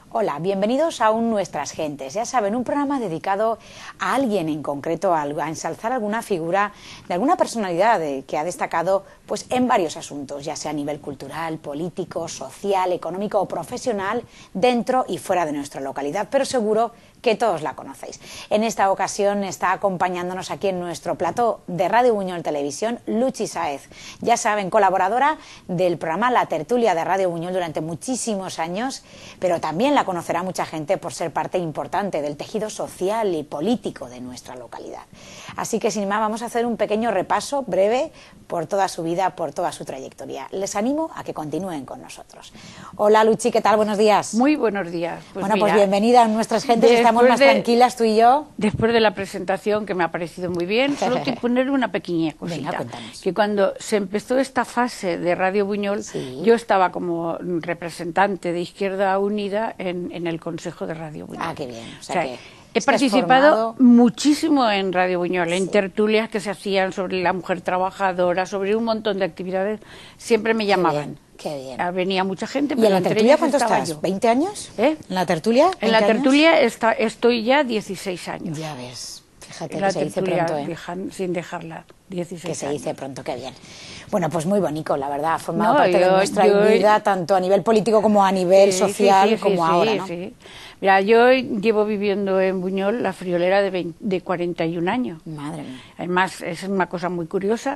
Hola, bienvenidos a Un Nuestras Gentes. Ya saben, un programa dedicado a alguien en concreto, a ensalzar alguna figura de alguna personalidad que ha destacado pues, en varios asuntos, ya sea a nivel cultural, político, social, económico o profesional, dentro y fuera de nuestra localidad, pero seguro que todos la conocéis. En esta ocasión está acompañándonos aquí en nuestro plató de Radio Buñol Televisión, Luchi Sáez. Ya saben, colaboradora del programa La Tertulia de Radio Buñol durante muchísimos años, pero también la conocerá mucha gente por ser parte importante del tejido social y político de nuestra localidad. Así que sin más vamos a hacer un pequeño repaso breve por toda su vida, por toda su trayectoria. Les animo a que continúen con nosotros. Hola Luchi, ¿qué tal? Buenos días. Muy buenos días. Pues bueno, pues bienvenida a Nuestras Gentes, estamos más tranquilas tú y yo. Después de la presentación, que me ha parecido muy bien, solo te poner una pequeña cosita. Venga, cuéntanos. Que cuando se empezó esta fase de Radio Buñol, sí, yo estaba como representante de Izquierda Unida en el Consejo de Radio Buñol. Ah, qué bien. O sea que he participado muchísimo en Radio Buñol, en tertulias que se hacían sobre la mujer trabajadora, sobre un montón de actividades. Siempre me llamaban. Qué bien. Venía mucha gente. ¿Y en la tertulia cuánto estás? Yo. ¿20 años? ¿Eh? ¿En la tertulia? En la tertulia estoy ya 16 años. Ya ves. Fíjate en que se dice pronto, ¿eh? Sin dejarla, 16 que se años. dice pronto, qué bien. Bueno, pues muy bonito, la verdad, ha formado parte de nuestra vida, tanto a nivel político como a nivel social, como ahora, ¿no? Sí. Mira, yo llevo viviendo en Buñol la friolera de 41 años. Madre mía. Además, es una cosa muy curiosa.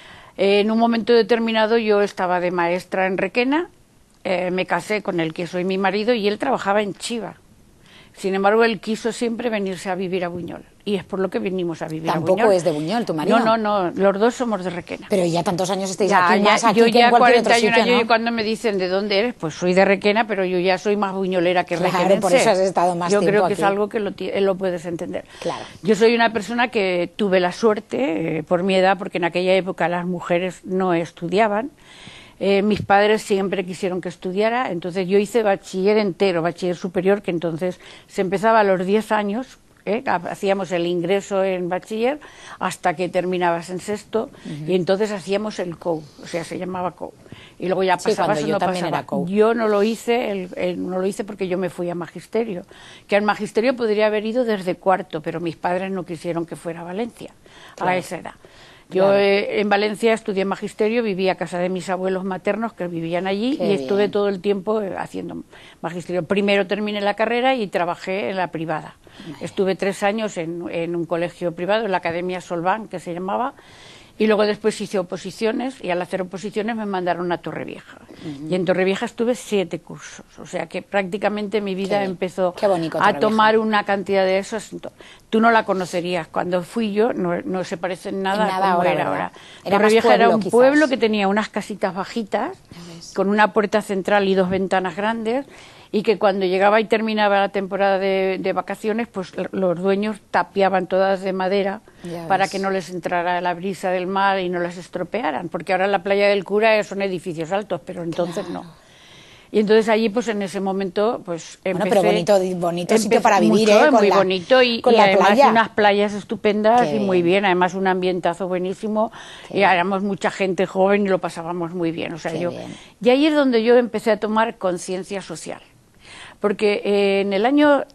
En un momento determinado yo estaba de maestra en Requena, me casé con el que soy mi marido y él trabajaba en Chiva. Sin embargo, él quiso siempre venirse a vivir a Buñol. Y es por lo que venimos a vivir a Buñol. ¿Tampoco es de Buñol tu marido? No, los dos somos de Requena. Pero ya tantos años estáis aquí, más aquí yo que ya en cualquier otro 41 sitio, años, ¿no? y cuando me dicen de dónde eres, pues soy de Requena, pero yo ya soy más buñolera que requenense. Claro, por eso has estado más tiempo Yo creo que aquí. es algo que lo puedes entender. Claro. Yo soy una persona que tuve la suerte, por mi edad, porque en aquella época las mujeres no estudiaban. Mis padres siempre quisieron que estudiara, entonces yo hice bachiller entero, bachiller superior, que entonces se empezaba a los 10 años, hacíamos el ingreso en bachiller hasta que terminabas en sexto, y entonces hacíamos el COU, o sea, se llamaba COU. Y luego ya pasabas o no pasabas. Yo no lo hice, no lo hice porque yo me fui a magisterio, que al magisterio podría haber ido desde cuarto, pero mis padres no quisieron que fuera a Valencia, claro, a esa edad. Yo en Valencia estudié magisterio, viví a casa de mis abuelos maternos que vivían allí. Qué y estuve bien. Todo el tiempo haciendo magisterio. Primero terminé la carrera y trabajé en la privada. Estuve 3 años en un colegio privado, en la Academia Solván, que se llamaba, y luego después hice oposiciones, y al hacer oposiciones me mandaron a Torrevieja. Y en Torrevieja estuve 7 cursos, o sea que prácticamente mi vida empezó a tomar una cantidad de esos. Tú no la conocerías, cuando fui yo no se parece en nada a como era ahora. Torrevieja era un pueblo que tenía unas casitas bajitas, con una puerta central y 2 ventanas grandes, y que cuando llegaba y terminaba la temporada de vacaciones, pues los dueños tapiaban todas de madera para que no les entrara la brisa del mar y no las estropearan, porque ahora la Playa del Cura son edificios altos, pero entonces no. Y entonces allí, pues en ese momento, pues empecé... Bueno, pero bonito sitio para vivir, mucho, muy bonito, y además playa. Unas playas estupendas y muy bien, además un ambientazo buenísimo, y éramos mucha gente joven y lo pasábamos muy bien, o sea, y ahí es donde yo empecé a tomar conciencia social. Porque en el año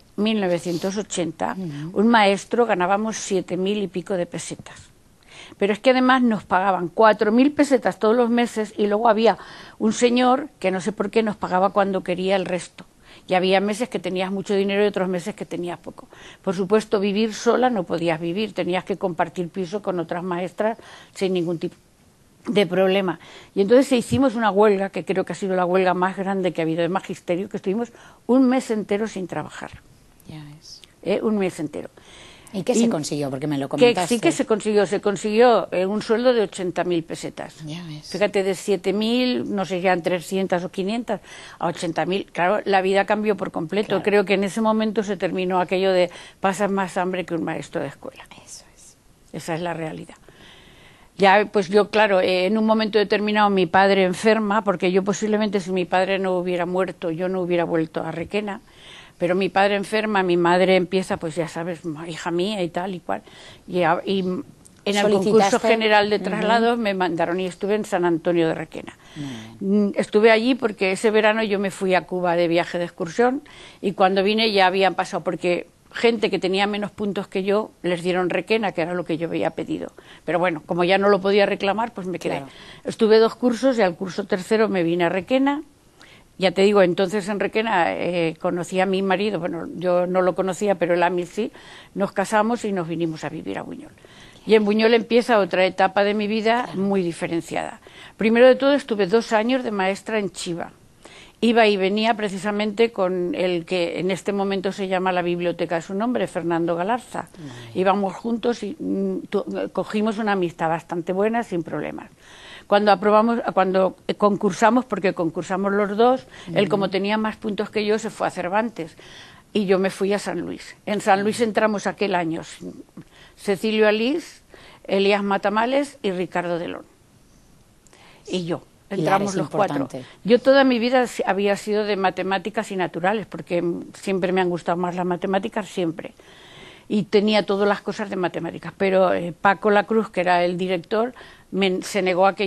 1980 un maestro ganábamos 7.000 y pico de pesetas. Pero es que además nos pagaban 4.000 pesetas todos los meses, y luego había un señor que no sé por qué nos pagaba cuando quería el resto. Y había meses que tenías mucho dinero y otros meses que tenías poco. Por supuesto, vivir sola no podías vivir, tenías que compartir piso con otras maestras sin ningún tipo de problema. Y entonces hicimos una huelga, que creo que ha sido la huelga más grande que ha habido de magisterio, que estuvimos un mes entero sin trabajar. Ya ves. Un mes entero. ¿Y qué se consiguió? Porque me lo comentaste. Sí que se consiguió un sueldo de 80.000 pesetas. Ya ves. Fíjate, de 7.000, no sé, eran 300 o 500, a 80.000. Claro, la vida cambió por completo. Claro. Creo que en ese momento se terminó aquello de pasar más hambre que un maestro de escuela. Eso es. Esa es la realidad. Ya, pues yo, claro, en un momento determinado mi padre enferma, porque yo posiblemente si mi padre no hubiera muerto, yo no hubiera vuelto a Requena, pero mi padre enferma, mi madre empieza, pues ya sabes, hija mía y tal y cual, y En el concurso general de traslados me mandaron y estuve en San Antonio de Requena. Estuve allí porque ese verano yo me fui a Cuba de viaje de excursión y cuando vine ya habían pasado, porque gente que tenía menos puntos que yo les dieron Requena, que era lo que yo había pedido. Pero bueno, como ya no lo podía reclamar, pues me quedé. Claro. Estuve 2 cursos y al curso tercero me vine a Requena. Ya te digo, entonces en Requena conocí a mi marido, bueno, yo no lo conocía, pero él a mí sí, nos casamos y nos vinimos a vivir a Buñol. Y en Buñol empieza otra etapa de mi vida muy diferenciada. Primero de todo estuve 2 años de maestra en Chiva. Iba y venía precisamente con el que en este momento se llama la biblioteca de su nombre, Fernando Galarza. Íbamos juntos y cogimos una amistad bastante buena, sin problemas. Cuando concursamos, porque concursamos los dos, él como tenía más puntos que yo se fue a Cervantes y yo me fui a San Luis. En San Luis entramos aquel año Cecilio Alís, Elías Matamales y Ricardo Delón. Y yo. Entramos los 4. Yo toda mi vida había sido de matemáticas y naturales, porque siempre me han gustado más las matemáticas, siempre. Y tenía todas las cosas de matemáticas. Pero Paco Lacruz, que era el director, se negó a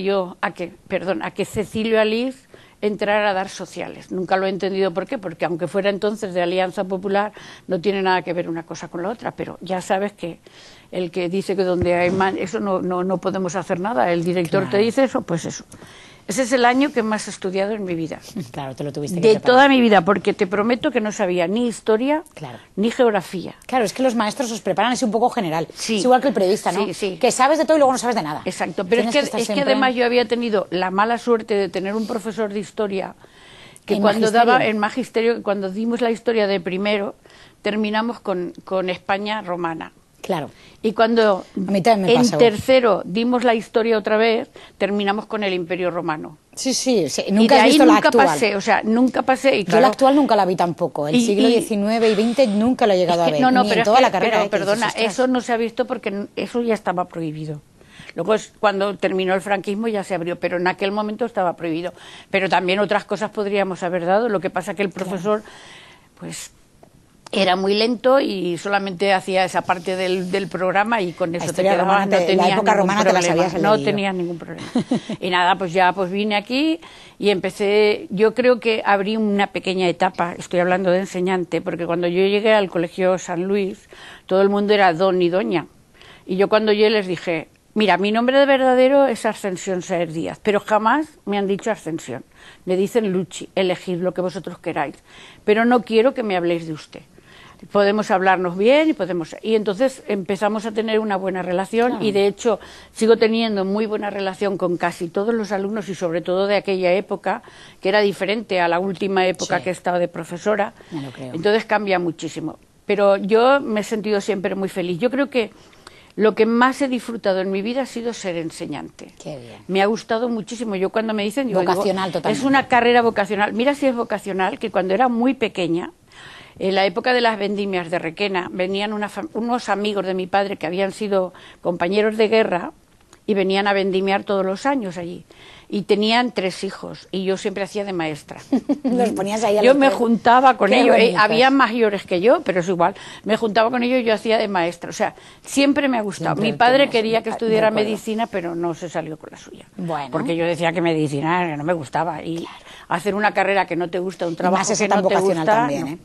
que Cecilio Alís entrara a dar sociales. Nunca lo he entendido por qué, porque aunque fuera entonces de Alianza Popular, no tiene nada que ver una cosa con la otra, pero ya sabes que el que dice que donde hay eso no podemos hacer nada, el director te dice eso, pues eso. Ese es el año que más he estudiado en mi vida. Claro, te lo tuviste que de preparar. toda mi vida, porque te prometo que no sabía ni historia, ni geografía. Claro, es que los maestros os preparan así un poco general. Sí. Es igual que el periodista, ¿no? Sí, sí. Que sabes de todo y luego no sabes de nada. Exacto, pero es que además yo había tenido la mala suerte de tener un profesor de historia que cuando daba el magisterio, que cuando dimos la historia de primero, terminamos con España romana. Claro. Y cuando en tercero dimos la historia otra vez, terminamos con el Imperio Romano. Sí, nunca has visto la actual. Pasé, o sea, nunca pasé. Y claro, yo la actual nunca la vi tampoco. El siglo XIX y XX nunca lo he llegado a ver. No, ni pero en toda la carrera. Pero, perdona, eso no se ha visto porque eso ya estaba prohibido. Luego cuando terminó el franquismo ya se abrió, pero en aquel momento estaba prohibido. Pero también otras cosas podríamos haber dado. Lo que pasa que el profesor, pues, era muy lento y solamente hacía esa parte del programa y con eso te quedabas, no tenía la época romana te la sabías no tenías ningún problema. Y nada, pues ya vine aquí y empecé, yo creo que abrí una pequeña etapa, estoy hablando de enseñante, porque cuando yo llegué al Colegio San Luis, todo el mundo era don y doña. Y yo cuando llegué les dije, mira, mi nombre de verdadero es Ascensión Saez Díaz, pero jamás me han dicho Ascensión. Me dicen Luchi, elegid lo que vosotros queráis, pero no quiero que me habléis de usted. Podemos hablarnos bien y entonces empezamos a tener una buena relación y de hecho sigo teniendo muy buena relación con casi todos los alumnos y sobre todo de aquella época que era diferente a la última época que he estado de profesora. Me lo creo. Entonces cambia muchísimo, pero yo me he sentido siempre muy feliz. Yo creo que lo que más he disfrutado en mi vida ha sido ser enseñante. Qué bien. Me ha gustado muchísimo. Yo cuando me dicen vocacional totalmente. Es una carrera vocacional. Mira si es vocacional, que cuando era muy pequeña, en la época de las vendimias de Requena, venían unos amigos de mi padre que habían sido compañeros de guerra y venían a vendimiar todos los años allí. Y tenían 3 hijos y yo siempre hacía de maestra. Los ponías ahí a yo me juntaba con ellos, había mayores que yo, pero es igual. Me juntaba con ellos y yo hacía de maestra. O sea, siempre me ha gustado. Mi padre quería que estudiara medicina, pero no se salió con la suya. Bueno. Porque yo decía que medicina no me gustaba. Y hacer una carrera que no te gusta, un trabajo que no te gusta... También, ¿no?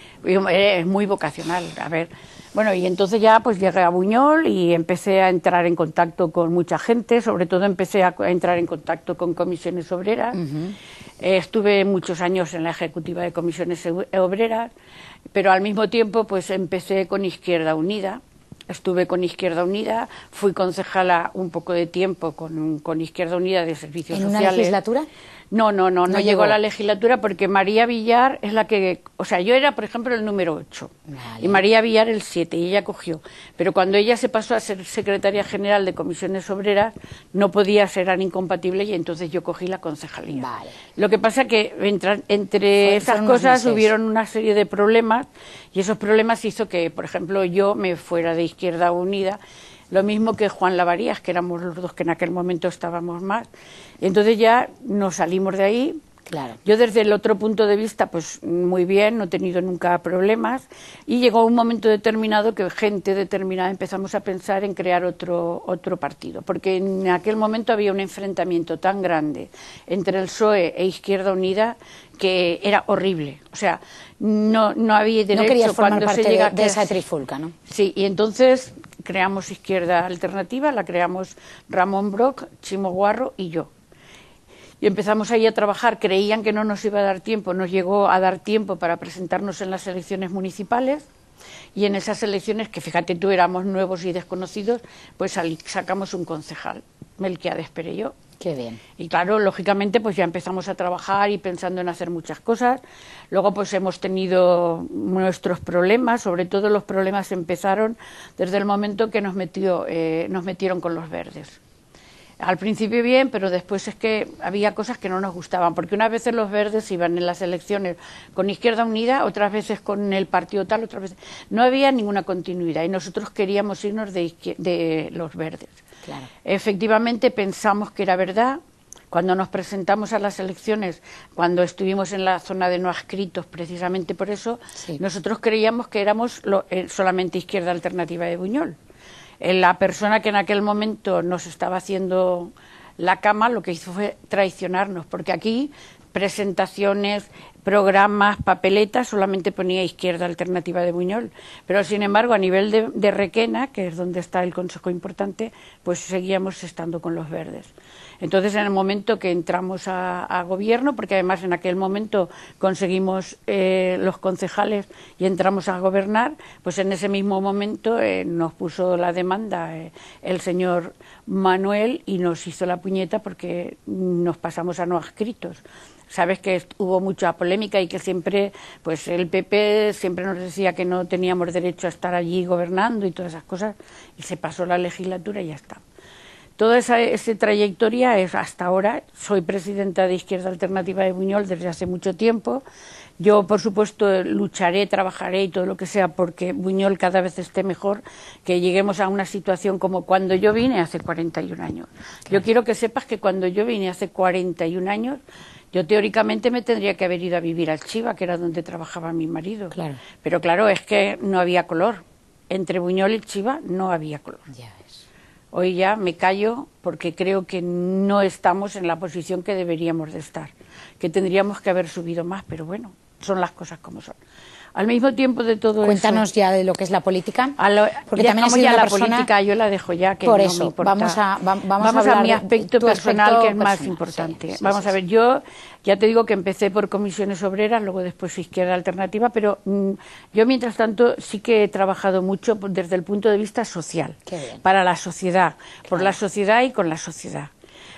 Es muy vocacional, a ver. Bueno, y entonces ya pues llegué a Buñol y empecé a entrar en contacto con mucha gente, sobre todo empecé a entrar en contacto con comisiones obreras. Estuve muchos años en la ejecutiva de comisiones obreras, pero al mismo tiempo pues empecé con Izquierda Unida. Estuve con Izquierda Unida, fui concejala un poco de tiempo con Izquierda Unida de Servicios Sociales. ¿En una legislatura? No llegó a la legislatura porque María Villar es la que... O sea, yo era, por ejemplo, el número 8 y María Villar el 7 y ella cogió. Pero cuando ella se pasó a ser secretaria general de Comisiones Obreras, no podía ser, eran incompatibles y entonces yo cogí la concejalía. Vale. Lo que pasa que entre esas cosas hubieron una serie de problemas y esos problemas hizo que, por ejemplo, yo me fuera de Izquierda Unida. Lo mismo que Juan Lavarías, que éramos los dos que en aquel momento estábamos más. Entonces ya nos salimos de ahí, Claro. Yo desde el otro punto de vista, pues muy bien, no he tenido nunca problemas, y llegó un momento determinado que gente determinada empezamos a pensar en crear otro partido, porque en aquel momento había un enfrentamiento tan grande entre el PSOE e Izquierda Unida que era horrible. O sea, no había derecho. No querías formar cuando parte se llega de esa trifulca, ¿no? Sí, y entonces creamos Izquierda Alternativa, la creamos Ramón Broc, Chimo Guarro y yo. Y empezamos ahí a trabajar, creían que no nos iba a dar tiempo, nos llegó a dar tiempo para presentarnos en las elecciones municipales, y en esas elecciones, que fíjate tú, éramos nuevos y desconocidos, pues sacamos un concejal, Melquiades Perelló. Qué bien. Y claro, lógicamente, pues ya empezamos a trabajar y pensando en hacer muchas cosas. Luego, pues hemos tenido nuestros problemas, sobre todo los problemas empezaron desde el momento que nos metieron con los verdes. Al principio bien, pero después es que había cosas que no nos gustaban, porque unas veces los verdes iban en las elecciones con Izquierda Unida, otras veces con el partido tal, otras veces... No había ninguna continuidad y nosotros queríamos irnos de los verdes. Claro. Efectivamente pensamos que era verdad. Cuando nos presentamos a las elecciones, cuando estuvimos en la zona de no adscritos, precisamente por eso, sí, nosotros creíamos que éramos solamente Izquierda Alternativa de Buñol. La persona que en aquel momento nos estaba haciendo la cama lo que hizo fue traicionarnos, porque aquí presentaciones, programas, papeletas, solamente ponía Izquierda Alternativa de Buñol. Pero, sin embargo, a nivel de Requena, que es donde está el consejo importante, pues seguíamos estando con los verdes. Entonces, en el momento que entramos a gobierno, porque además en aquel momento conseguimos los concejales y entramos a gobernar, pues en ese mismo momento nos puso la demanda el señor Manuel y nos hizo la puñeta porque nos pasamos a no adscritos. Sabes que hubo mucha polémica y que siempre, pues el PP siempre nos decía que no teníamos derecho a estar allí gobernando y todas esas cosas, y se pasó la legislatura y ya está. Toda esa trayectoria es hasta ahora. Soy presidenta de Izquierda Alternativa de Buñol desde hace mucho tiempo. Yo, por supuesto, lucharé, trabajaré y todo lo que sea porque Buñol cada vez esté mejor, que lleguemos a una situación como cuando yo vine hace 41 años. Claro. Yo quiero que sepas que cuando yo vine hace 41 años, yo teóricamente me tendría que haber ido a vivir al Chiva, que era donde trabajaba mi marido. Claro. Pero claro, es que no había color. Entre Buñol y Chiva no había color. Ya ves. Hoy ya me callo porque creo que no estamos en la posición que deberíamos de estar, que tendríamos que haber subido más, pero bueno, son las cosas como son. Al mismo tiempo de todo Cuéntanos eso, ya de lo que es la política. Porque también ya la política yo la dejo ya, que por no eso, me importa. vamos a mi aspecto personal, que es más personal, importante. Sí, vamos a ver, yo ya te digo que empecé por comisiones obreras, luego después Izquierda Alternativa, pero yo mientras tanto sí que he trabajado mucho desde el punto de vista social, para la sociedad, por la sociedad y con la sociedad.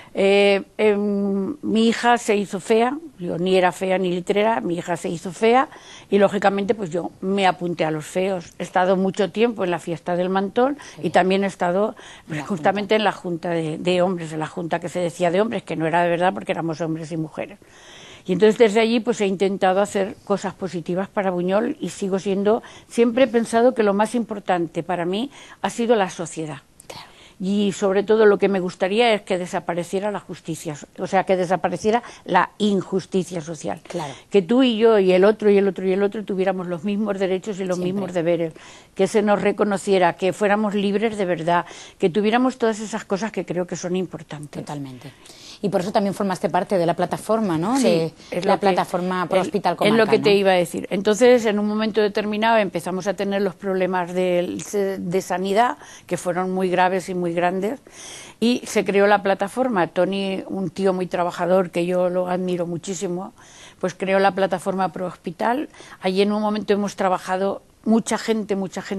Mi hija se hizo fea, yo ni era fea ni litrera, mi hija se hizo fea y lógicamente pues yo me apunté a los feos. He estado mucho tiempo en la fiesta del Mantón y también he estado pues, justamente en la junta de hombres, en la junta que se decía de hombres, que no era de verdad porque éramos hombres y mujeres. Y entonces desde allí pues he intentado hacer cosas positivas para Buñol y sigo siendo, siempre he pensado que lo más importante para mí ha sido la sociedad. Y sobre todo lo que me gustaría es que desapareciera la justicia, o sea, que desapareciera la injusticia social. Claro. Que tú y yo y el otro y el otro y el otro tuviéramos los mismos derechos y los mismos deberes, que se nos reconociera, que fuéramos libres de verdad, que tuviéramos todas esas cosas que creo que son importantes. Totalmente. Y por eso también formaste parte de la plataforma, ¿no? Sí, de la plataforma Pro Hospital Comarca. Es lo que ¿no? te iba a decir. Entonces, en un momento determinado empezamos a tener los problemas de sanidad, que fueron muy graves y muy grandes, y se creó la plataforma. Tony, un tío muy trabajador, que yo lo admiro muchísimo, pues creó la plataforma Pro Hospital. Allí en un momento hemos trabajado mucha gente.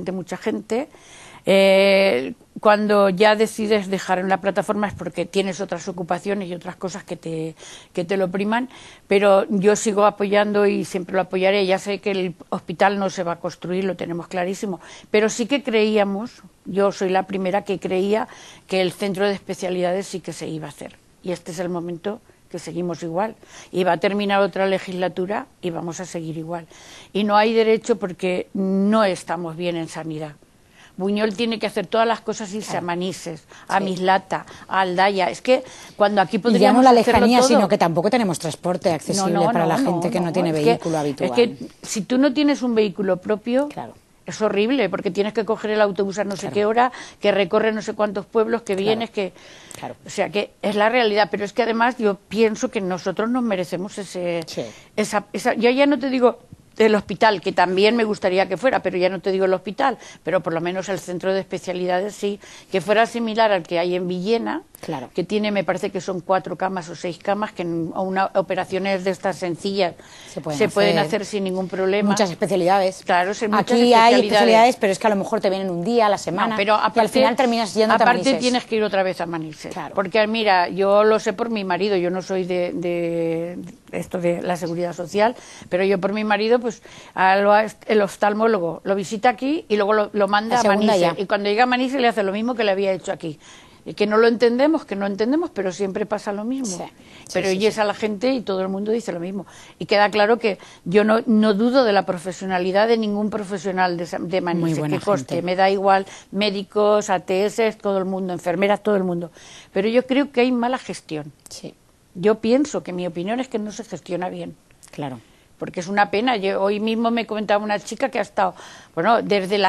Cuando ya decides dejar en la plataforma es porque tienes otras ocupaciones y otras cosas que te lo priman, pero yo sigo apoyando y siempre lo apoyaré. Ya sé que el hospital no se va a construir, lo tenemos clarísimo, pero sí que creíamos, yo soy la primera que creía que el centro de especialidades sí que se iba a hacer, y este es el momento que seguimos igual, y va a terminar otra legislatura y vamos a seguir igual, y no hay derecho porque no estamos bien en sanidad. Buñol tiene que hacer todas las cosas irse a Manises, a Sí. Mislata, a Aldaya. Es que cuando aquí Y ya podríamos no la hacerlo lejanía, todo. sino que tampoco tenemos transporte accesible para la gente que no tiene Es vehículo habitual. Es que si tú no tienes un vehículo propio, Claro. es horrible, porque tienes que coger el autobús a no sé qué hora, que recorre no sé cuántos pueblos, que vienes, que... Claro. O sea, que es la realidad, pero es que además yo pienso que nosotros nos merecemos Sí. yo ya no te digo el hospital, que también me gustaría que fuera, pero ya no te digo el hospital, pero por lo menos el centro de especialidades sí, que fuera similar al que hay en Villena, Claro. que tiene, me parece que son 4 camas o 6 camas, que en operaciones de estas sencillas Se pueden hacer sin ningún problema. Muchas especialidades. Claro, sí, muchas Aquí hay especialidades, pero es que a lo mejor te vienen un día a la semana, No, pero y al final terminas yendo a aparte Manises. tienes que ir otra vez a Manises. Claro. Porque mira, yo lo sé por mi marido, yo no soy de esto de la seguridad social, pero yo por mi marido, pues el oftalmólogo lo visita aquí y luego lo manda La a segunda Manises. ya. Y cuando llega a Manises le hace lo mismo que le había hecho aquí. Y que no lo entendemos, pero siempre pasa lo mismo. Sí. Pero Sí, oyes a la gente y todo el mundo dice lo mismo. Y queda claro que yo no dudo de la profesionalidad de ningún profesional de Manises, buena que coste, gente. me da igual, médicos, ATS, todo el mundo, enfermeras, todo el mundo. Pero yo creo que hay mala gestión. Sí, Yo pienso que mi opinión es que no se gestiona bien. claro. Porque es una pena. Hoy mismo me comentaba una chica que ha estado, bueno,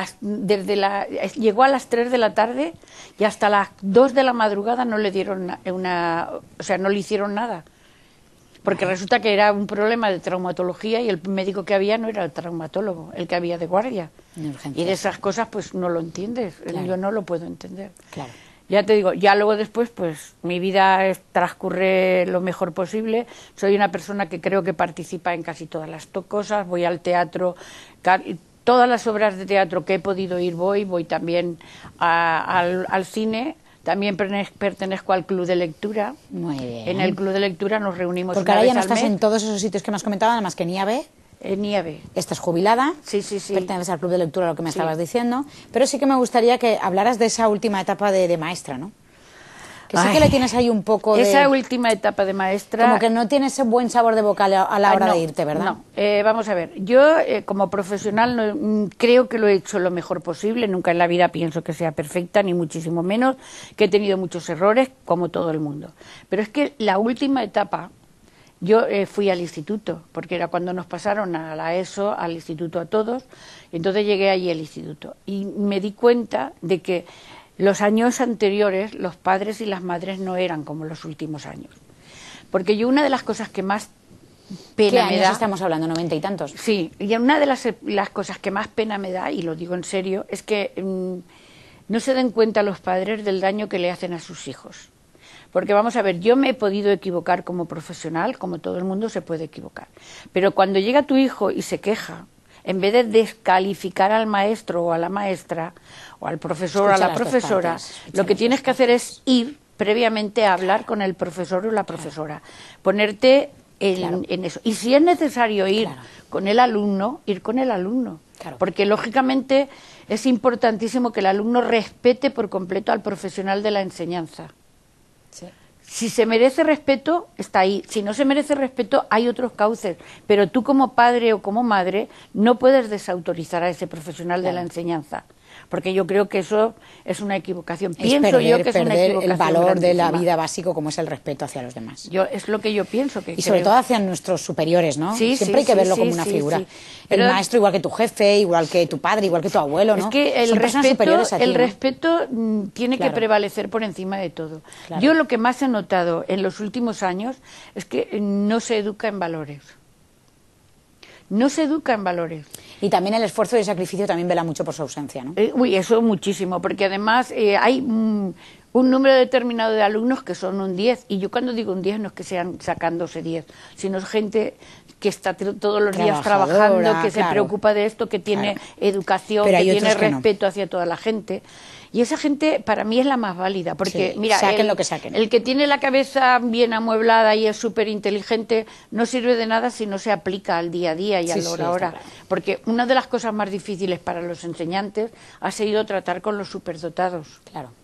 llegó a las 3 de la tarde y hasta las 2 de la madrugada no le dieron no le hicieron nada. Porque resulta que era un problema de traumatología y el médico que había no era el traumatólogo, el que había de guardia. En urgencias. Y de esas cosas pues no lo entiendes. Claro. Yo no lo puedo entender. Claro. Ya te digo, ya luego después, pues mi vida transcurre lo mejor posible. Soy una persona que creo que participa en casi todas las cosas. Voy al teatro, todas las obras de teatro que he podido ir voy también al cine. También pertenezco al club de lectura. Muy bien. En el club de lectura nos reunimos Porque una ahora ya vez no al estás mes. en todos esos sitios que me has comentado, además que Nieve. Nieve. Estás jubilada, Sí. perteneces al club de lectura, lo que me Sí. estabas diciendo, pero sí que me gustaría que hablaras de esa última etapa de maestra, ¿no? Que sí Ay, que le tienes ahí un poco de... Esa última etapa de maestra... Como que no tienes ese buen sabor de boca a la hora no, de irte, ¿verdad? No, vamos a ver, yo como profesional creo que lo he hecho lo mejor posible, nunca en la vida pienso que sea perfecta, ni muchísimo menos, que he tenido muchos errores, como todo el mundo. Pero es que la última etapa, yo fui al instituto, porque era cuando nos pasaron a la ESO, al instituto a todos, y entonces llegué allí al instituto, y me di cuenta de que los años anteriores los padres y las madres no eran como los últimos años. Porque yo una de las cosas que más ¿Qué pena me años da... estamos hablando? ¿90 y tantos? Sí, y una de las cosas que más pena me da, y lo digo en serio, es que no se den cuenta los padres del daño que le hacen a sus hijos. Porque vamos a ver, yo me he podido equivocar como profesional, como todo el mundo se puede equivocar. Pero cuando llega tu hijo y se queja, en vez de descalificar al maestro o a la maestra, o al profesor o a Escucha la las dos profesora, partes, escucha lo que las tienes dos que hacer es ir previamente a hablar con el profesor o la profesora, ponerte en eso. Y si es necesario ir con el alumno, ir con el alumno. Claro. Porque lógicamente es importantísimo que el alumno respete por completo al profesional de la enseñanza. Sí. Si se merece respeto, está ahí. Si no se merece respeto, hay otros cauces. Pero tú como padre o como madre no puedes desautorizar a ese profesional de la enseñanza. Porque yo creo que eso es una equivocación. Pienso yo que es una equivocación el valor de la grandísima. vida básico como es el respeto hacia los demás. Es lo que yo pienso. Y sobre todo hacia nuestros superiores, ¿no? Sí, Siempre hay que verlo como una figura. sí. El Pero maestro igual que tu jefe, igual que tu padre, igual que tu abuelo, ¿no? Es que Son personas superiores a ti, el ¿no? respeto tiene Claro. que prevalecer por encima de todo. Claro. Yo lo que más he notado en los últimos años es que no se educa en valores. No se educa en valores. Y también el esfuerzo y el sacrificio también vela mucho por su ausencia, ¿no? Eso muchísimo, porque además hay un número determinado de alumnos que son un 10, y yo cuando digo un 10 no es que sean sacándose 10, sino es gente que está todos los días Trabajadora, trabajando, que se claro. preocupa de esto, que tiene educación, Pero que hay tiene otros que no. respeto hacia toda la gente. Y esa gente para mí es la más válida, porque Sí, mira, saquen lo que saquen. el que tiene la cabeza bien amueblada y es súper inteligente no sirve de nada si no se aplica al día a día y Sí, al sí, hora a hora. está claro. Porque una de las cosas más difíciles para los enseñantes ha sido tratar con los superdotados. Claro.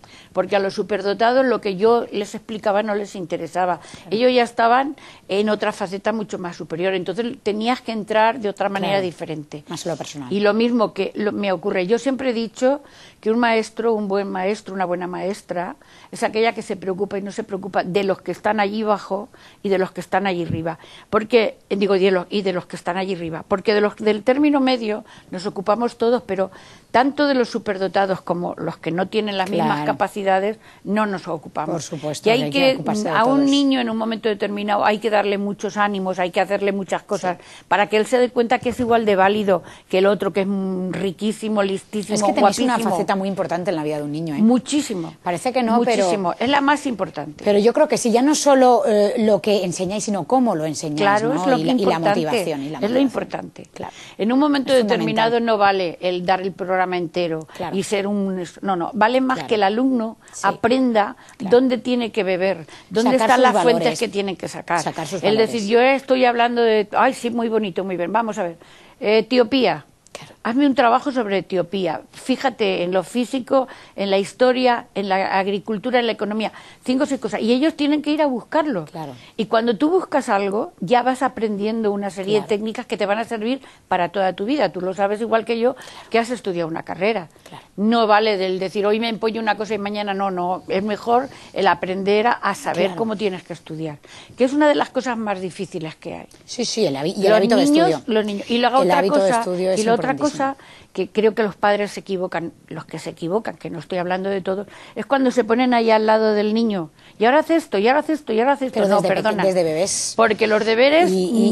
porque a los superdotados lo que yo les explicaba no les interesaba. Ellos ya estaban en otra faceta mucho más superior, entonces tenías que entrar de otra manera diferente. Más lo personal. Y lo mismo que me ocurre, yo siempre he dicho que un maestro, un buen maestro, una buena maestra, es aquella que se preocupa y no se preocupa de los que están allí abajo y de los que están allí arriba, porque de los que están allí arriba, porque del término medio nos ocupamos todos, pero tanto de los superdotados como los que no tienen las mismas capacidades no nos ocupamos. Por supuesto. Y hay que a un niño en un momento determinado hay que darle muchos ánimos, hay que hacerle muchas cosas para que él se dé cuenta que es igual de válido que el otro, que es riquísimo, listísimo, es que tenéis guapísimo. una faceta muy importante en la vida de un niño, ¿eh? Muchísimo. Parece que no, muchísimo. Es la más importante. Pero yo creo que sí, ya no solo lo que enseñáis, sino cómo lo enseñáis, claro, ¿no? Es lo y la motivación. Es lo importante. Claro. En un momento determinado no vale el dar el programa entero y ser un... No, vale más que el alumno aprenda dónde tiene que beber, dónde están las fuentes que tienen que sacar. El decir, yo estoy hablando de... Ay, sí, muy bonito, muy bien. Vamos a ver. Etiopía. Hazme un trabajo sobre Etiopía. Fíjate en lo físico, en la historia, en la agricultura, en la economía. 5 o 6 cosas. Y ellos tienen que ir a buscarlo. Y cuando tú buscas algo, ya vas aprendiendo una serie de técnicas que te van a servir para toda tu vida. Tú lo sabes igual que yo, que has estudiado una carrera. No vale del decir, hoy me empollo una cosa y mañana no. Es mejor el aprender a saber cómo tienes que estudiar. Que es una de las cosas más difíciles que hay. Sí, el hábito de estudio. Los niños. Y luego otra cosa que creo que los padres se equivocan, los que se equivocan, que no estoy hablando de todos, es cuando se ponen ahí al lado del niño, y ahora hace esto, y ahora hace esto, y ahora hace esto. Pero no, perdona. Desde bebés. Porque los deberes...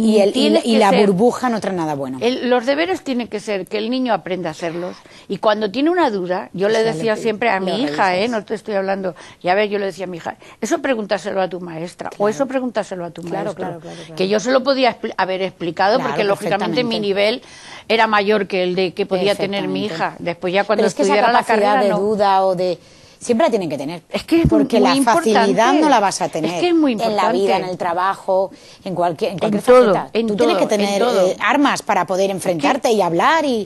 Y la burbuja no trae nada bueno. Los deberes tienen que ser que el niño aprenda a hacerlos, y cuando tiene una duda, yo le decía siempre a mi hija, no te estoy hablando, ya ves, yo le decía a mi hija, eso pregúntaselo a tu maestra, o eso pregúntaselo a tu maestro. Claro. Que yo se lo podía haber explicado, porque lógicamente mi nivel era mayor que el de que podía tener mi hija. Después ya cuando estudiara la carrera de duda o de... Siempre la tienen que tener. Es que es porque muy la facilidad no la vas a tener. Es que es muy importante. En la vida, en el trabajo, en cualquier faceta. Tú tienes que tener armas para poder enfrentarte y hablar y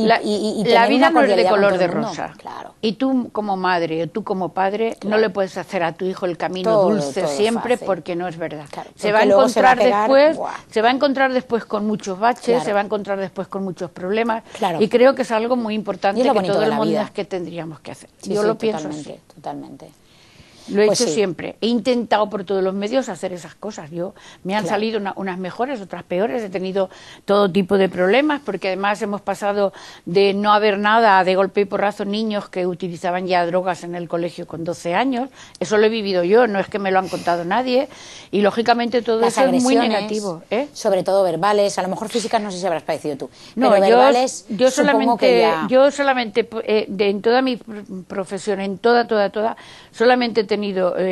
la vida no es de color de rosa. Claro. Y tú como madre o tú como padre no le puedes hacer a tu hijo el camino dulce siempre fácil. Porque no es verdad. Claro, se va a encontrar se va a encontrar después con muchos baches, se va a encontrar después con muchos problemas y creo que es algo muy importante que todo el mundo es que tendríamos que hacer. Yo lo pienso así. Totalmente. Lo he hecho siempre. He intentado por todos los medios hacer esas cosas. Me han salido unas mejores, otras peores. He tenido todo tipo de problemas porque además hemos pasado de no haber nada, de golpe y porrazo, niños que utilizaban ya drogas en el colegio con 12 años. Eso lo he vivido yo, no es que me lo han contado nadie. Y lógicamente todo eso es muy negativo. Sobre todo verbales, a lo mejor físicas no sé si habrás padecido tú. No, pero verbales, yo solamente en toda mi profesión, en toda, solamente he tenido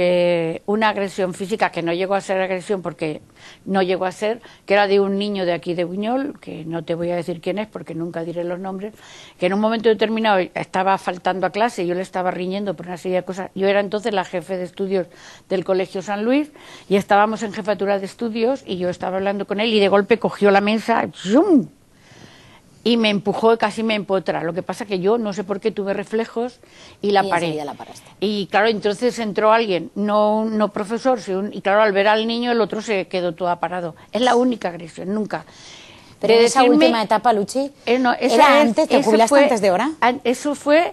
una agresión física que no llegó a ser agresión porque no llegó a ser, que era de un niño de aquí de Buñol, que no te voy a decir quién es porque nunca diré los nombres, que en un momento determinado estaba faltando a clase, yo le estaba riñendo por una serie de cosas. Yo era entonces la jefe de estudios del Colegio San Luis y estábamos en jefatura de estudios y yo estaba hablando con él y de golpe cogió la mesa ¡zum! Y me empujó, casi me empotra. Lo que pasa que yo no sé por qué tuve reflejos y la paré. Y claro, entonces entró alguien, no profesor, y claro, al ver al niño el otro se quedó todo parado. Es la única agresión, nunca. Pero en esa última etapa, Luchi, ¿era antes? ¿Te jubilaste antes de hora? Eso fue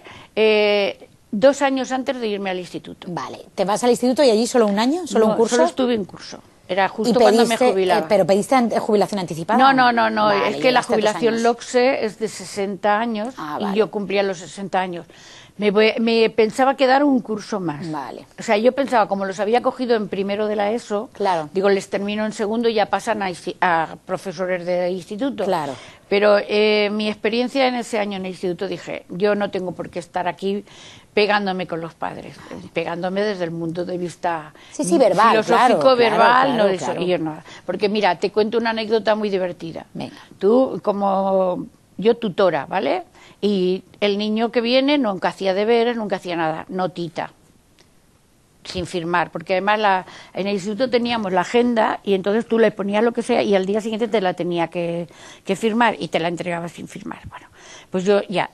2 años antes de irme al instituto. Vale, ¿te vas al instituto y allí solo un año? ¿Solo un curso? Solo estuve en curso. Era justo cuando me jubilaba. ¿Pero pediste jubilación anticipada? No. Vale, es que la jubilación LOCSE es de 60 años y yo cumplía los 60 años. Me pensaba quedar un curso más. Vale. O sea, yo pensaba, como los había cogido en primero de la ESO, digo, les termino en segundo y ya pasan a profesores de instituto. Claro. Pero mi experiencia en ese año en el instituto, dije, yo no tengo por qué estar aquí pegándome con los padres, pegándome desde el punto de vista verbal, filosófico, verbal, y yo no. Porque mira, te cuento una anécdota muy divertida. Venga. Tú, como yo tutora, ¿vale? Y el niño que viene nunca hacía deberes, nunca hacía nada, notita, sin firmar, porque además en el instituto teníamos la agenda y entonces tú le ponías lo que sea y al día siguiente te la tenía que firmar y te la entregaba sin firmar. Bueno, pues yo ya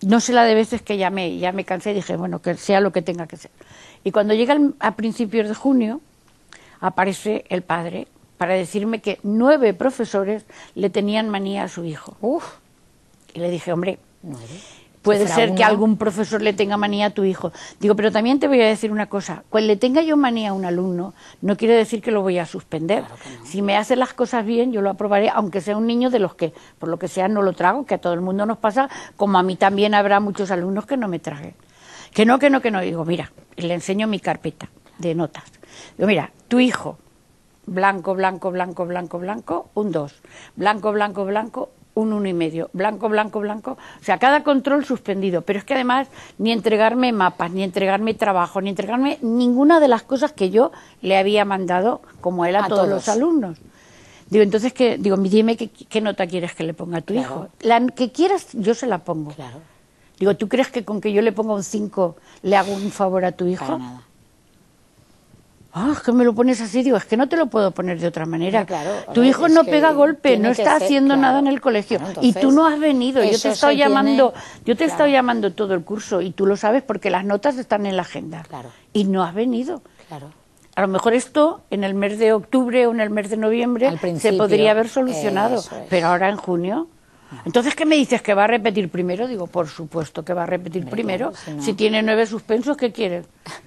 no sé la de veces que ya me cansé y dije, bueno, que sea lo que tenga que ser. Y cuando llega a principios de junio, aparece el padre para decirme que 9 profesores le tenían manía a su hijo. Uf. Y le dije, hombre, 9. puede ser que algún profesor le tenga manía a tu hijo. Digo, pero también te voy a decir una cosa. Cuando le tenga yo manía a un alumno, no quiere decir que lo voy a suspender. Claro que no. Si me hace las cosas bien, yo lo aprobaré, aunque sea un niño de los que, por lo que sea, no lo trago, que a todo el mundo nos pasa, como a mí también habrá muchos alumnos que no me traguen. Que no. Digo, mira, le enseño mi carpeta de notas. Digo, mira, tu hijo, blanco, blanco, blanco, blanco, blanco, un 2. Blanco, blanco, blanco, un 1,5. Blanco, blanco, blanco. O sea, cada control suspendido. Pero es que además, ni entregarme mapas, ni entregarme trabajo, ni entregarme ninguna de las cosas que yo le había mandado, como él, a todos los alumnos. Digo, entonces, digo, dime qué nota quieres que le ponga a tu hijo. La que quieras, yo se la pongo. Claro. Digo, ¿tú crees que con que yo le ponga un 5 le hago un favor a tu hijo? Para nada. Ah, es que me lo pones así, digo, es que no te lo puedo poner de otra manera. No, claro, tu hijo no pega golpe, no está haciendo claro, nada en el colegio. Claro, y tú no has venido, yo te he eso estado se llamando, yo te he claro. estado llamando todo el curso y tú lo sabes porque las notas están en la agenda. Claro. Y no has venido. Claro. A lo mejor esto en el mes de octubre o en el mes de noviembre se podría haber solucionado, pero ahora en junio. Entonces, ¿qué me dices? ¿Que va a repetir primero? Digo, por supuesto que va a repetir primero. Claro, si tiene 9 suspensos, ¿qué quieres?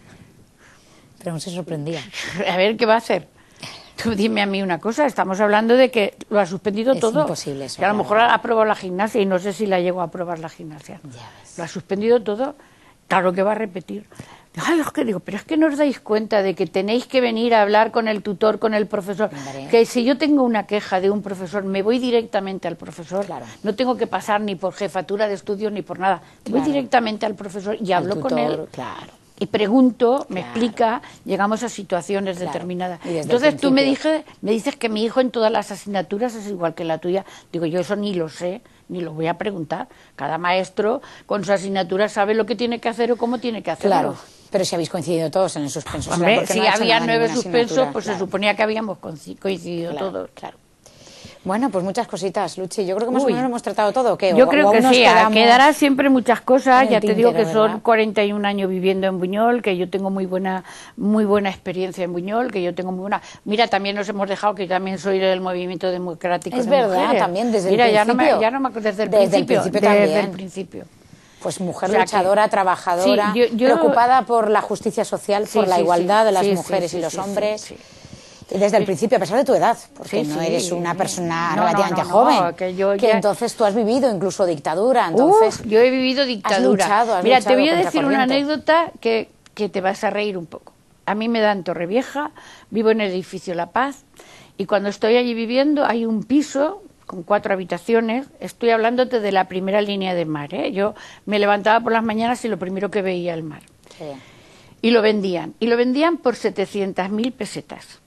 Pero aún se sorprendía. A ver, ¿qué va a hacer? Tú dime a mí una cosa, estamos hablando de que lo ha suspendido todo. Es imposible eso. Que a lo mejor ha aprobado la gimnasia y no sé si la llego a aprobar la gimnasia. Ya ves. Lo ha suspendido todo, claro que va a repetir. Ay, es que digo, pero es que no os dais cuenta de que tenéis que venir a hablar con el tutor, con el profesor. Hombre. Que si yo tengo una queja de un profesor, me voy directamente al profesor. Claro. No tengo que pasar ni por jefatura de estudios ni por nada. Voy directamente al profesor y hablo con él. Claro. Y pregunto, me explica, llegamos a situaciones determinadas. Entonces tú me dices que mi hijo en todas las asignaturas es igual que la tuya. Digo, yo eso ni lo sé, ni lo voy a preguntar. Cada maestro con su asignatura sabe lo que tiene que hacer o cómo tiene que hacerlo. Claro, pero si habéis coincidido todos en el suspenso. Hombre, si había 9 suspensos, pues claro. se suponía que habíamos coincidido todos. Claro. Bueno, pues muchas cositas, Luchi. Yo creo que más o menos hemos tratado todo, ¿o qué? Yo creo que sí, quedará siempre muchas cosas. Ya te digo que ¿verdad? son 41 años viviendo en Buñol, que yo tengo muy buena experiencia en Buñol, que yo tengo muy buena... Mira, también nos hemos dejado que yo también soy del movimiento democrático Es de verdad, mujeres. también desde el Mira, principio. desde el principio también. Desde el principio. Pues mujer O sea luchadora, trabajadora, sí, yo preocupada por la justicia social, por la igualdad de las mujeres y los hombres. Sí. Desde el principio, a pesar de tu edad, porque no eres una persona relativamente joven, que entonces tú has vivido incluso dictadura, entonces... yo he vivido dictadura. Has Mira, luchado te voy a contra decir una corriente. anécdota que te vas a reír un poco. A mí me dan Torrevieja, vivo en el edificio La Paz, y cuando estoy allí viviendo hay un piso con 4 habitaciones, estoy hablándote de la primera línea de mar, ¿eh? Yo me levantaba por las mañanas y lo primero que veía el mar. Sí. Y lo vendían por 700.000 pesetas.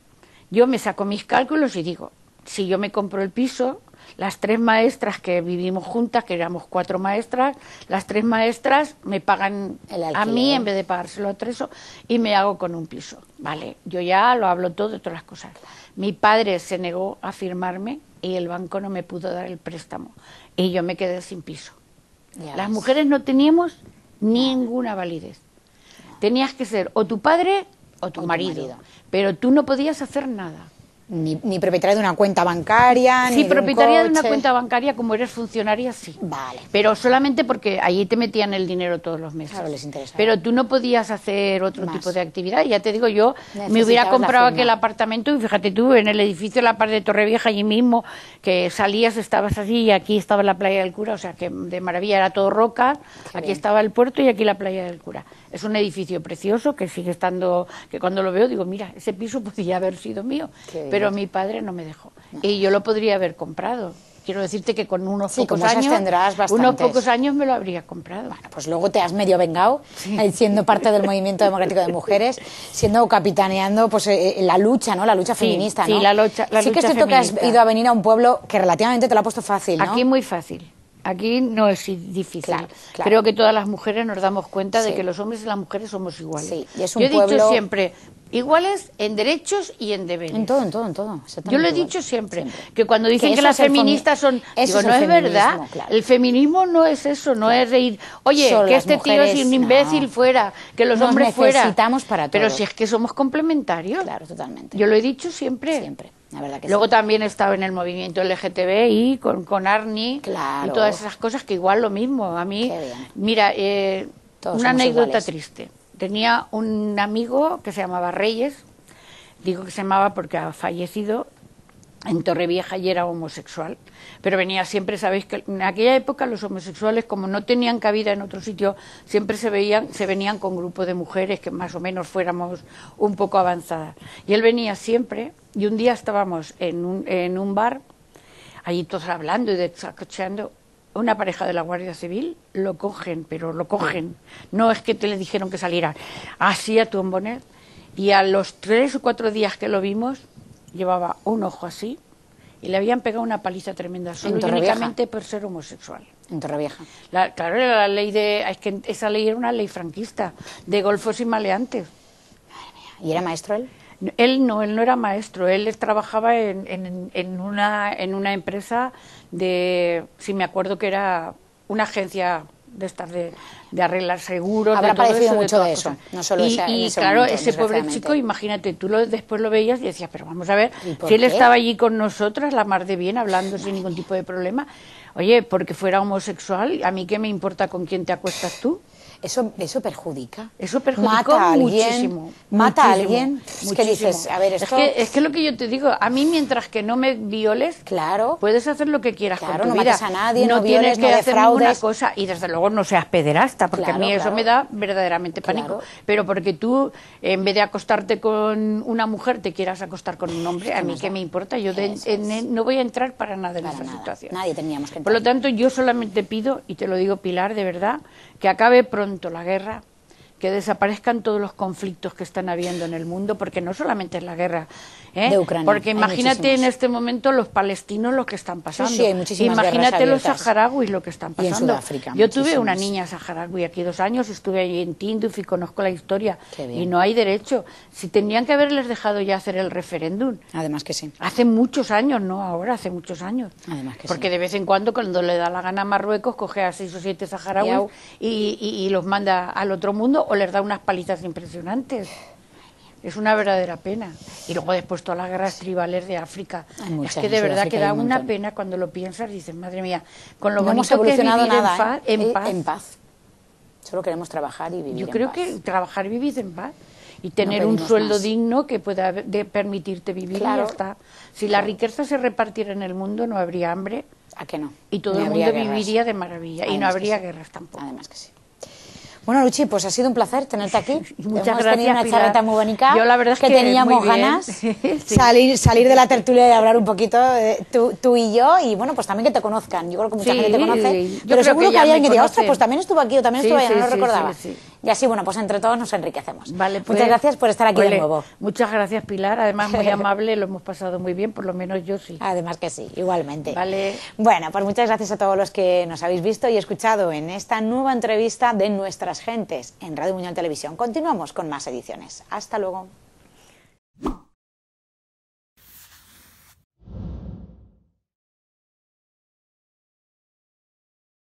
Yo me saco mis cálculos y digo, si yo me compro el piso, las 3 maestras que vivimos juntas, que éramos 4 maestras, las 3 maestras me pagan a mí en vez de pagárselo a 3 y me hago con un piso. Vale, yo ya lo hablo todo de todas las cosas. Mi padre se negó a firmarme y el banco no me pudo dar el préstamo y yo me quedé sin piso. Las mujeres no teníamos ninguna validez. Tenías que ser o tu padre o tu marido, pero tú no podías hacer nada. Ni propietaria de una cuenta bancaria, Sí, ni de propietaria un de una coche. cuenta bancaria, como eres funcionaria, sí. Vale. Pero solamente porque allí te metían el dinero todos los meses. Claro, les interesaba. Pero tú no podías hacer otro tipo de actividad. Ya te digo, yo me hubiera Necesitabas comprado la firma. aquel apartamento y fíjate tú, en el edificio La Paz de Torrevieja, allí mismo, que salías, estabas allí y aquí estaba la playa del Cura, o sea que de maravilla, era todo roca, aquí estaba el puerto y aquí la playa del Cura. Es un edificio precioso que sigue estando, que cuando lo veo digo, mira, ese piso podría haber sido mío, pero mi padre no me dejó. Y yo lo podría haber comprado. Quiero decirte que con unos pocos como esas años, tendrás bastantes. me lo habría comprado. Bueno, pues luego te has medio vengado, siendo parte del movimiento democrático de mujeres, siendo capitaneando pues la lucha, ¿no? La lucha feminista, ¿no? Sí, la lucha sí que es cierto que has feminista. ido a venir a un pueblo que relativamente te lo ha puesto fácil, ¿no? Aquí muy fácil. Aquí no es difícil. Claro. Creo que todas las mujeres nos damos cuenta de Sí. que los hombres y las mujeres somos iguales. Sí, y es un Yo he dicho pueblo- siempre, iguales en derechos y en deberes. En todo, Yo lo he dicho siempre, que cuando dicen que eso las es el feministas son... Digo, no es verdad, claro. el feminismo no es eso, no es reír, oye, Son que las este tío es mujeres, un imbécil no. fuera, que los Nos hombres fuera. necesitamos para todo. Pero si es que somos complementarios. Claro, totalmente. Yo lo he dicho siempre. Siempre, la verdad que Luego sí. también he estado en el movimiento LGTBI con Arni Claro. y todas esas cosas que igual lo mismo. A mí, Qué bien. mira, Todos una somos anécdota iguales. triste. Tenía un amigo que se llamaba Reyes, digo que se llamaba porque ha fallecido en Torrevieja y era homosexual, pero venía siempre, sabéis que en aquella época los homosexuales, como no tenían cabida en otro sitio, siempre se venían con grupos de mujeres que más o menos fuéramos un poco avanzadas. Y él venía siempre, y un día estábamos en un bar, allí todos hablando y descocheando, una pareja de la Guardia Civil lo cogen, pero lo cogen. No es que te le dijeron que saliera así a Tombonet, y a los 3 o 4 días que lo vimos, llevaba un ojo así y le habían pegado una paliza tremenda, solo y únicamente por ser homosexual. En Torrevieja. Claro, era la ley es que esa ley era una ley franquista, de golfos y maleantes. ¿Y era maestro él? Él no era maestro, él trabajaba en una empresa de, si me acuerdo que era una agencia de estas de arreglar seguros. Habrá de todo padecido eso, mucho de eso, no solo y ese claro, momento, ese pobre desgraciadamente. chico, imagínate, tú después lo veías y decías, pero vamos a ver, ¿Y por si él qué? estaba allí con nosotras, la mar de bien, hablando sin ningún tipo de problema, oye, porque fuera homosexual, ¿a mí qué me importa con quién te acuestas tú? Eso perjudica. Eso perjudicó Mata a alguien, muchísimo. Mata a muchísimo, alguien. Es que muchísimo. dices, a ver, esto... Es que lo que yo te digo, a mí mientras que no me violes, Claro. puedes hacer lo que quieras Claro, con tu no vida. mates a nadie, no no tienes violes, que no hacer ninguna defraudes. cosa y desde luego no seas pederasta, porque a mí eso me da verdaderamente pánico. Claro. Pero porque tú, en vez de acostarte con una mujer, te quieras acostar con un hombre, a mí qué me importa. Yo no voy a entrar para nada en Para esa nada. situación. Nadie teníamos que Por lo entrar. tanto, yo solamente pido, y te lo digo, Pilar, de verdad, que acabe pronto la guerra, que desaparezcan todos los conflictos que están habiendo en el mundo, porque no solamente es la guerra, de Ucrania. Porque Hay imagínate muchísimos. en este momento los palestinos lo que están pasando. Sí, hay muchísimas Imagínate guerras los abiertas. saharauis lo que están Y en pasando. Sudáfrica, Yo tuve muchísimas. una niña saharaui aquí 2 años, estuve allí en Tinduf y conozco la historia. Qué bien. Y no hay derecho. Si tendrían que haberles dejado ya hacer el referéndum. Además que sí. Hace muchos años, no ahora, hace muchos años. Además que Porque sí. de vez en cuando, cuando le da la gana a Marruecos, coge a 6 o 7 saharauis y los manda al otro mundo o les da unas palizas impresionantes. Es una verdadera pena. Y luego después todas las guerras tribales de África. Hay muchas, Es que de en verdad Sudáfrica que da hay un una montón. pena cuando lo piensas y dices, madre mía, con lo No hemos bonito que es evolucionado vivir nada, en paz. En paz. Solo queremos trabajar y vivir Yo en creo paz. que trabajar y vivir en paz. Y tener un pedimos sueldo más. digno que pueda permitirte vivir Claro. y ya está. Si la riqueza se repartiera en el mundo, no habría hambre ¿A qué no? y todo Ni el habría mundo guerras. viviría de maravilla. Y no Además que habría sí. guerras tampoco. Además que sí. Bueno, Luchi, pues ha sido un placer tenerte aquí. Muchas Hemos gracias, tenido una Pilar. charreta muy bonita. Yo la verdad es que teníamos muy bien. ganas Sí. salir de la tertulia y hablar un poquito tú y yo, y bueno, pues también que te conozcan. Yo creo que mucha Sí, gente te conoce, yo pero creo seguro que que ya hay alguien me que diga, conocen. ostras, pues también estuvo aquí o también Sí, estuvo allá, sí, no lo sí, recordaba. sí, sí. Y así, bueno, pues entre todos nos enriquecemos. Vale, pues, Muchas gracias por estar aquí de ole, nuevo. Muchas gracias, Pilar. Además, muy amable, lo hemos pasado muy bien, por lo menos yo sí. Además que sí, igualmente. Vale. Bueno, pues muchas gracias a todos los que nos habéis visto y escuchado en esta nueva entrevista de Nuestras Gentes en Radio Muñoz Televisión. Continuamos con más ediciones. Hasta luego.